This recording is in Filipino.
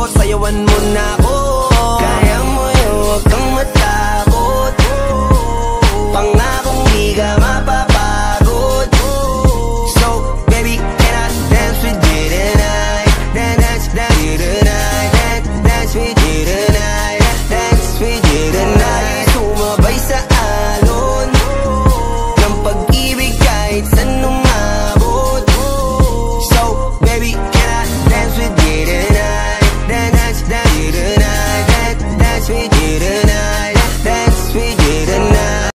sayawan mo na ako. Kaya mo yun, huwag kang matakot. Pangakong di ka mapagod.